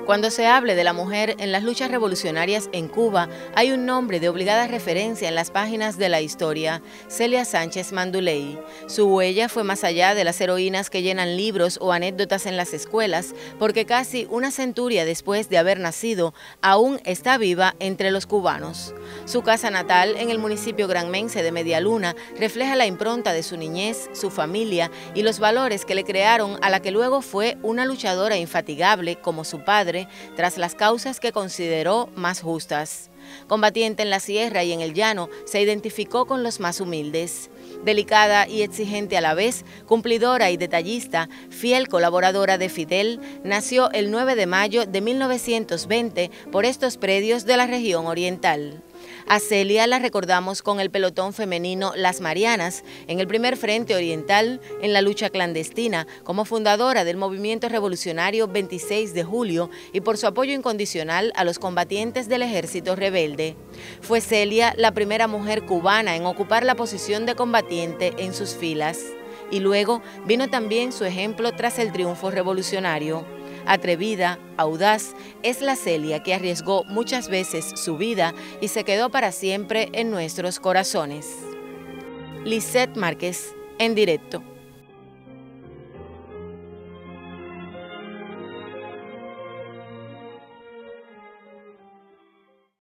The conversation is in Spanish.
Cuando se hable de la mujer en las luchas revolucionarias en Cuba, hay un nombre de obligada referencia en las páginas de la historia: Celia Sánchez Manduley. Su huella fue más allá de las heroínas que llenan libros o anécdotas en las escuelas, porque casi una centuria después de haber nacido, aún está viva entre los cubanos. Su casa natal, en el municipio granmense de Medialuna, refleja la impronta de su niñez, su familia y los valores que le crearon a la que luego fue una luchadora infatigable como su padre, tras las causas que consideró más justas. Combatiente en la sierra y en el llano, se identificó con los más humildes. Delicada y exigente a la vez, cumplidora y detallista, fiel colaboradora de Fidel, nació el 9 de mayo de 1920 por estos predios de la región oriental. A Celia la recordamos con el pelotón femenino Las Marianas, en el primer frente oriental, en la lucha clandestina, como fundadora del movimiento revolucionario 26 de julio y por su apoyo incondicional a los combatientes del ejército rebelde. Fue Celia la primera mujer cubana en ocupar la posición de combatiente en sus filas. Y luego vino también su ejemplo tras el triunfo revolucionario. Atrevida, audaz, es la Celia que arriesgó muchas veces su vida y se quedó para siempre en nuestros corazones. Lisette Márquez, en directo.